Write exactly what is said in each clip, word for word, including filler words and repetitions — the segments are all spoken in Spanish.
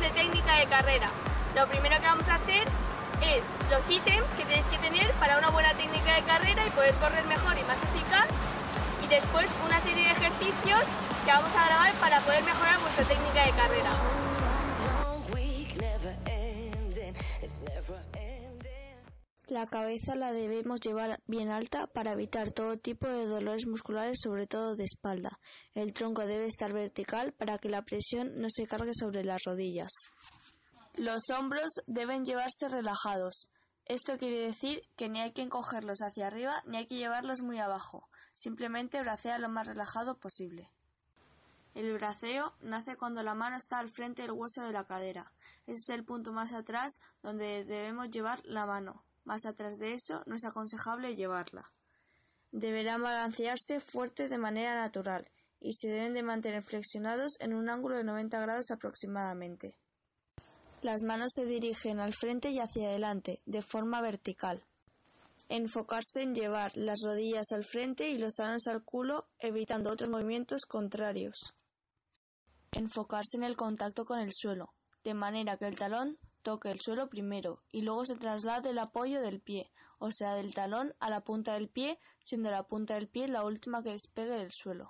de técnica de carrera. Lo primero que vamos a hacer es los ítems que tenéis que tener para una buena técnica de carrera y poder correr mejor y más eficaz. Y después una serie de ejercicios que vamos a grabar para poder mejorar vuestra técnica de carrera. La cabeza la debemos llevar bien alta para evitar todo tipo de dolores musculares, sobre todo de espalda. El tronco debe estar vertical para que la presión no se cargue sobre las rodillas. Los hombros deben llevarse relajados. Esto quiere decir que ni hay que encogerlos hacia arriba ni hay que llevarlos muy abajo. Simplemente bracea lo más relajado posible. El braceo nace cuando la mano está al frente del hueso de la cadera. Ese es el punto más atrás donde debemos llevar la mano. Más atrás de eso no es aconsejable llevarla. Deberán balancearse fuerte de manera natural y se deben de mantener flexionados en un ángulo de noventa grados aproximadamente. Las manos se dirigen al frente y hacia adelante, de forma vertical. Enfocarse en llevar las rodillas al frente y los talones al culo, evitando otros movimientos contrarios. Enfocarse en el contacto con el suelo, de manera que el talón toque el suelo primero y luego se traslade el apoyo del pie, o sea, del talón a la punta del pie, siendo la punta del pie la última que despegue del suelo.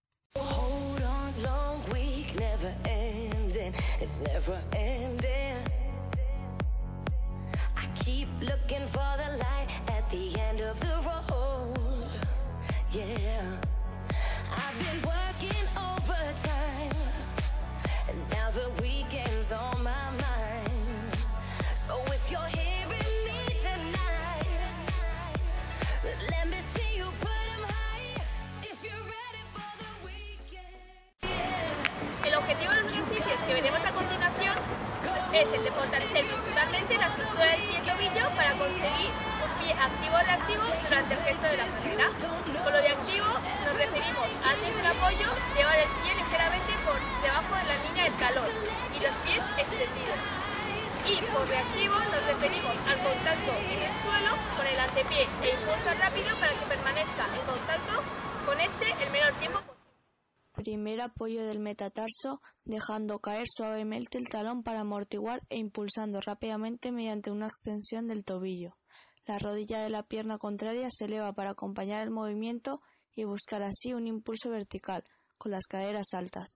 El objetivo de los ejercicios que veremos a continuación es el de fortalecer principalmente la estructura del pie tobillo para conseguir un pie activo o reactivo durante el gesto de la carrera. Con lo de activo nos referimos al antes del apoyo, llevar el pie ligeramente por debajo de la línea del talón y los pies extendidos. Y por reactivo nos referimos al contacto en el suelo con el antepié e impulso rápido para que permanezca en contacto con este el menor tiempo posible. Primer apoyo del metatarso, dejando caer suavemente el talón para amortiguar e impulsando rápidamente mediante una extensión del tobillo. La rodilla de la pierna contraria se eleva para acompañar el movimiento y buscar así un impulso vertical, con las caderas altas.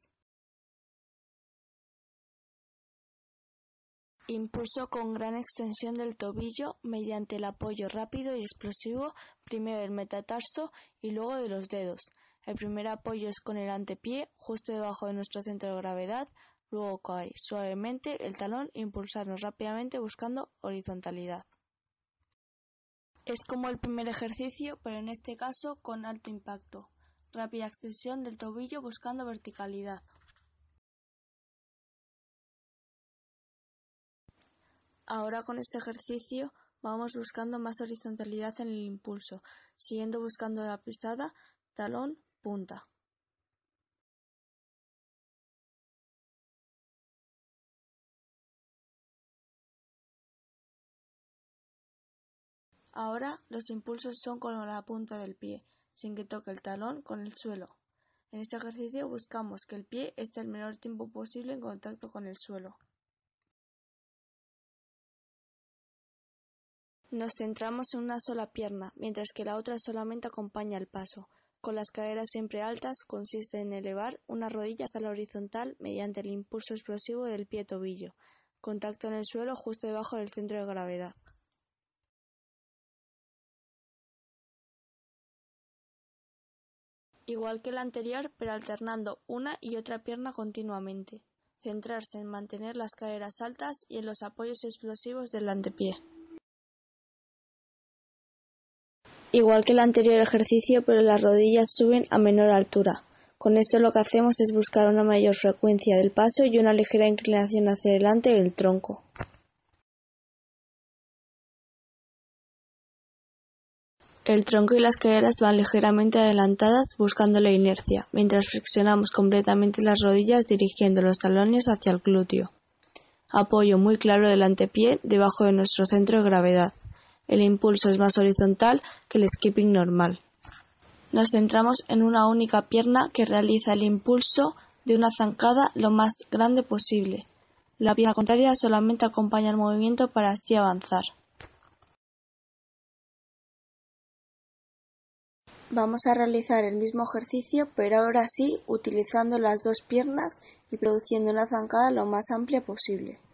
Impulso con gran extensión del tobillo mediante el apoyo rápido y explosivo, primero del metatarso y luego de los dedos. El primer apoyo es con el antepié, justo debajo de nuestro centro de gravedad, luego cae suavemente el talón e impulsarnos rápidamente buscando horizontalidad. Es como el primer ejercicio, pero en este caso con alto impacto. Rápida extensión del tobillo buscando verticalidad. Ahora con este ejercicio vamos buscando más horizontalidad en el impulso, siguiendo buscando la pisada, talón, punta. Ahora los impulsos son con la punta del pie, sin que toque el talón con el suelo. En este ejercicio buscamos que el pie esté el menor tiempo posible en contacto con el suelo. Nos centramos en una sola pierna, mientras que la otra solamente acompaña el paso. Con las caderas siempre altas consiste en elevar una rodilla hasta la horizontal mediante el impulso explosivo del pie tobillo. Contacto en el suelo justo debajo del centro de gravedad. Igual que el anterior, pero alternando una y otra pierna continuamente. Centrarse en mantener las caderas altas y en los apoyos explosivos del antepié. Igual que el anterior ejercicio, pero las rodillas suben a menor altura. Con esto lo que hacemos es buscar una mayor frecuencia del paso y una ligera inclinación hacia adelante del tronco. El tronco y las caderas van ligeramente adelantadas buscando la inercia, mientras flexionamos completamente las rodillas dirigiendo los talones hacia el glúteo. Apoyo muy claro del antepié debajo de nuestro centro de gravedad. El impulso es más horizontal que el skipping normal. Nos centramos en una única pierna que realiza el impulso de una zancada lo más grande posible. La pierna contraria solamente acompaña el movimiento para así avanzar. Vamos a realizar el mismo ejercicio, pero ahora sí utilizando las dos piernas y produciendo una zancada lo más amplia posible.